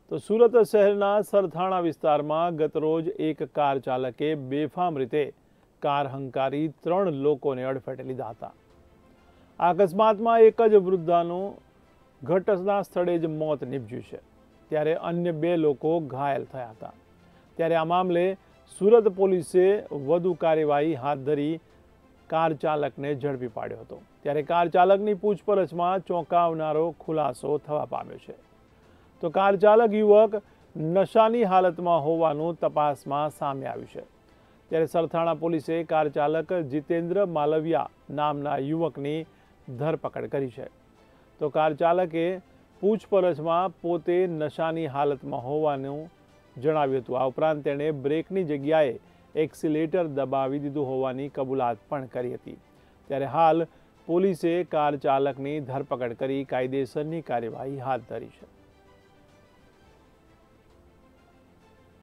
તો સુરત શહેરના સરથાણા વિસ્તારમાં ગતરોજ એક કાર ચાલકે બેફામ રીતે કાર હંકારી 3 લોકોને અડફેટે લીધા હતા। આ અકસ્માતમાં એક જ વૃદ્ધાનું ઘટના સ્થળે જ મોત નીપજ્યું છે, ત્યારે અન્ય 2 લોકો ઘાયલ થયા હતા। ત્યારે આ મામલે સુરત પોલીસે વધુ કાર્યવાહી હાથ ધરી કાર ચાલકને ઝડપી પાડ્યો હતો। ત્યારે કાર ચાલકની પૂછપરછમાં ચોંકાવનારો ખુલાસો થવા પામ્યો છે। તો કાર ચાલક યુવક નશાની હાલતમાં હોવાનું તપાસમાં સામે આવ્યું છે। ત્યારે સરથાણા પોલીસે કાર ચાલક જીતેન્દ્ર માલવિયા નામના યુવકની ધરપકડ કરી છે। તો કાર ચાલકે પૂછપરછમાં પોતે નશાની હાલતમાં હોવાનું જણાવ્યું હતું। આ ઉપરાંત તેણે બ્રેકની જગ્યાએ એક્સિલેટર દબાવી દીધું હોવાની કબૂલાત પણ કરી હતી। ત્યારે હાલ પોલીસે કાર ચાલકની ધરપકડ કરી કાયદેસરની કાર્યવાહી હાથ ધરી છે।